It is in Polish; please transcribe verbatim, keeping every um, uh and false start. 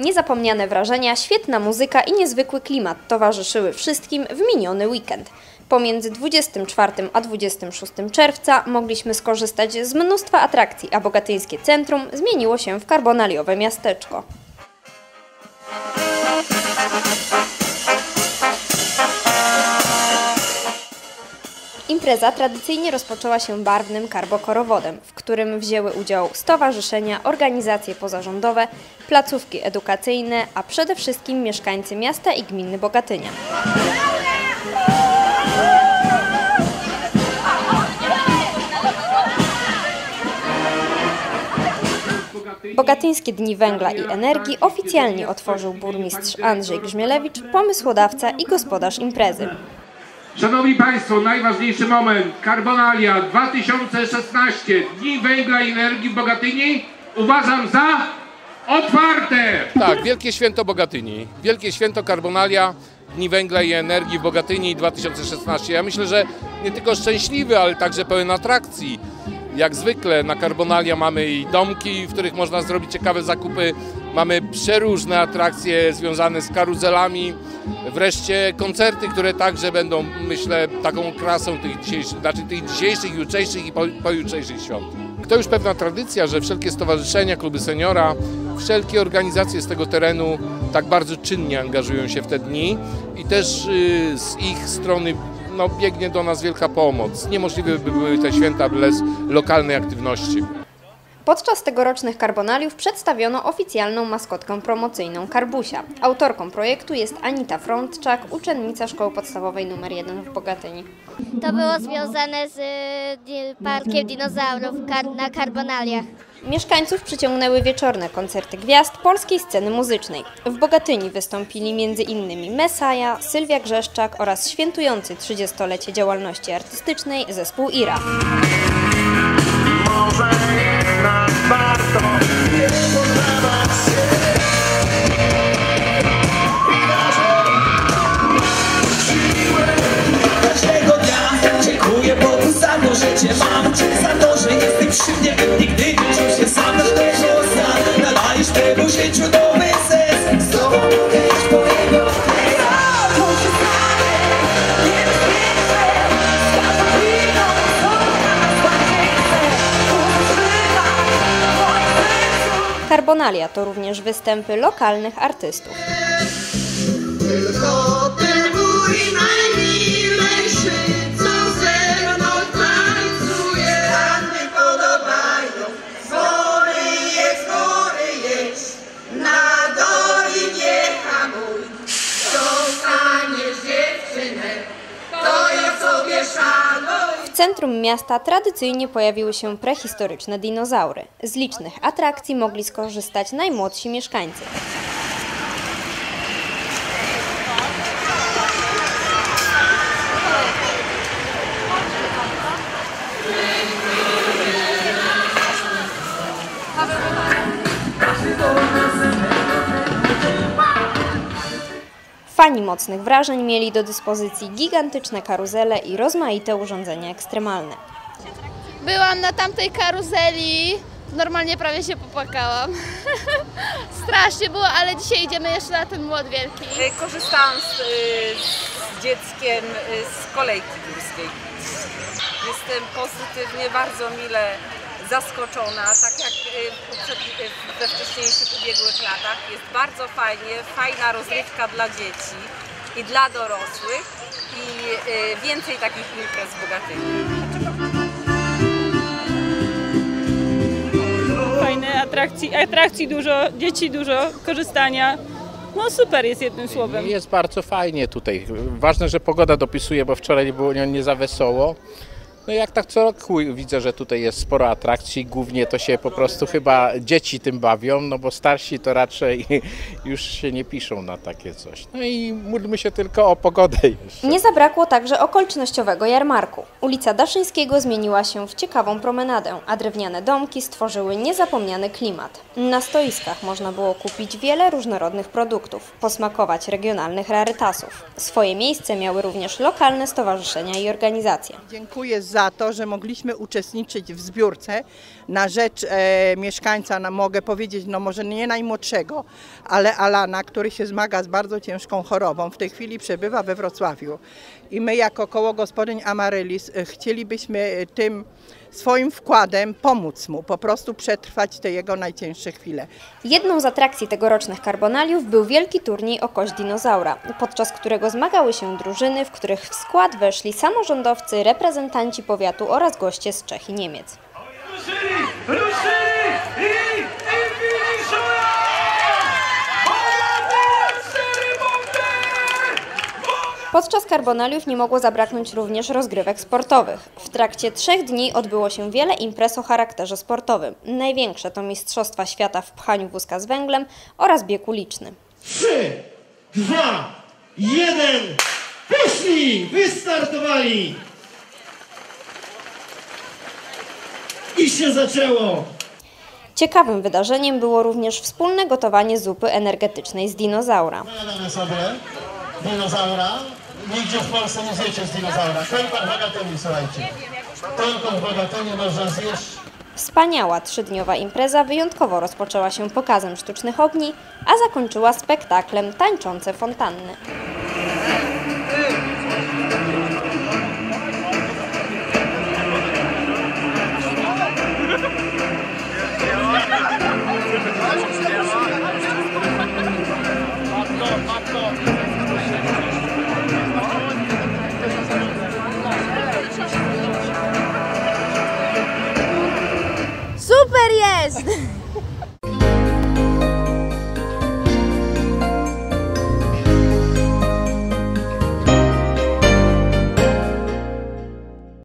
Niezapomniane wrażenia, świetna muzyka i niezwykły klimat towarzyszyły wszystkim w miniony weekend. Pomiędzy dwudziestym czwartym a dwudziestym szóstym czerwca mogliśmy skorzystać z mnóstwa atrakcji, a bogatyńskie centrum zmieniło się w karbonaliowe miasteczko. Impreza tradycyjnie rozpoczęła się barwnym karbokorowodem, w którym wzięły udział stowarzyszenia, organizacje pozarządowe, placówki edukacyjne, a przede wszystkim mieszkańcy miasta i gminy Bogatynia. Bogatyńskie Dni Węgla i Energii oficjalnie otworzył burmistrz Andrzej Grzmielewicz, pomysłodawca i gospodarz imprezy. Szanowni Państwo, najważniejszy moment. Karbonalia dwa tysiące szesnaście. Dni Węgla i Energii w Bogatyni uważam za otwarte. Tak, Wielkie Święto Bogatyni. Wielkie Święto Karbonalia, Dni Węgla i Energii w Bogatyni dwa tysiące szesnaście. Ja myślę, że nie tylko szczęśliwy, ale także pełen atrakcji. Jak zwykle na Karbonalia mamy i domki, w których można zrobić ciekawe zakupy. Mamy przeróżne atrakcje związane z karuzelami. Wreszcie koncerty, które także będą, myślę, taką krasą tych dzisiejszych, znaczy tych dzisiejszych, jutrzejszych i pojutrzejszych świąt. To już pewna tradycja, że wszelkie stowarzyszenia, kluby seniora, wszelkie organizacje z tego terenu tak bardzo czynnie angażują się w te dni i też z ich strony no, biegnie do nas wielka pomoc. Niemożliwe by były te święta bez lokalnej aktywności. Podczas tegorocznych karbonaliów przedstawiono oficjalną maskotkę promocyjną Karbusia. Autorką projektu jest Anita Frądczak, uczennica Szkoły Podstawowej numer jeden w Bogatyni. To było związane z parkiem dinozaurów na Karbonaliach. Mieszkańców przyciągnęły wieczorne koncerty gwiazd polskiej sceny muzycznej. W Bogatyni wystąpili między innymi Mesaja, Sylwia Grzeszczak oraz świętujący trzydziestolecie działalności artystycznej zespół Ira. Może jednak warto nie poddawać się. Każdego dnia dziękuję Bogu za to, że Cię mam, za to, że jesteś przy mnie, bym nigdy nie czuł się sam. Nasz tego sam, nadajesz temu życiu nowy sens. Z Tobą mogę iść po jego Karbonalia to również występy lokalnych artystów. Tylko ten mój najmilejszy, co ze mną tańcuje, a mi podobają. Zwory jest, zwory jest, na dolinie hamuj. Dostaniesz dziewczynę, to ja sobie szanuj. W centrum miasta tradycyjnie pojawiły się prehistoryczne dinozaury. Z licznych atrakcji mogli skorzystać najmłodsi mieszkańcy. Fani mocnych wrażeń mieli do dyspozycji gigantyczne karuzele i rozmaite urządzenia ekstremalne. Byłam na tamtej karuzeli, normalnie prawie się popłakałam. Strasznie było, ale dzisiaj idziemy jeszcze na ten młot wielki. Korzystałam z, z dzieckiem z kolejki górskiej. Jestem pozytywnie, bardzo mile zaskoczona, tak jak we wcześniejszych ubiegłych latach. Jest bardzo fajnie, fajna rozrywka dla dzieci i dla dorosłych i więcej takich imprez w Bogatyni. Fajne atrakcji, atrakcji dużo, dzieci dużo, korzystania. No super jest jednym słowem. Jest bardzo fajnie tutaj. Ważne, że pogoda dopisuje, bo wczoraj było nie za wesoło. No jak tak co roku widzę, że tutaj jest sporo atrakcji, głównie to się po prostu chyba dzieci tym bawią, no bo starsi to raczej już się nie piszą na takie coś. No i módlmy się tylko o pogodę jeszcze. Nie zabrakło także okolicznościowego jarmarku. Ulica Daszyńskiego zmieniła się w ciekawą promenadę, a drewniane domki stworzyły niezapomniany klimat. Na stoiskach można było kupić wiele różnorodnych produktów, posmakować regionalnych rarytasów. Swoje miejsce miały również lokalne stowarzyszenia i organizacje. Dziękuję za za to, że mogliśmy uczestniczyć w zbiórce na rzecz e, mieszkańca, no, mogę powiedzieć, no może nie najmłodszego, ale Alana, który się zmaga z bardzo ciężką chorobą. W tej chwili przebywa we Wrocławiu i my jako koło gospodyń Amaryllis chcielibyśmy tym swoim wkładem pomóc mu, po prostu przetrwać te jego najcięższe chwile. Jedną z atrakcji tegorocznych Karbonaliów był wielki turniej o kość dinozaura, podczas którego zmagały się drużyny, w których w skład weszli samorządowcy, reprezentanci powiatu oraz goście z Czech i Niemiec. Ruszyli! Ruszyli! I, i finiszują! Podczas Karbonaliów nie mogło zabraknąć również rozgrywek sportowych. W trakcie trzech dni odbyło się wiele imprez o charakterze sportowym. Największe to Mistrzostwa Świata w pchaniu wózka z węglem oraz bieg uliczny. trzy, dwa, jeden, poszli! Wystartowali! I się zaczęło! Ciekawym wydarzeniem było również wspólne gotowanie zupy energetycznej z dinozaura. Zajadamy sobie dinozaura. Nigdzie w Polsce nie zjecie z dinozaura. Tylko w Bogatyni, słuchajcie. Tylko w Bogatyni można zjeść. Wspaniała trzydniowa impreza wyjątkowo rozpoczęła się pokazem sztucznych ogni, a zakończyła spektaklem Tańczące fontanny. Super jest!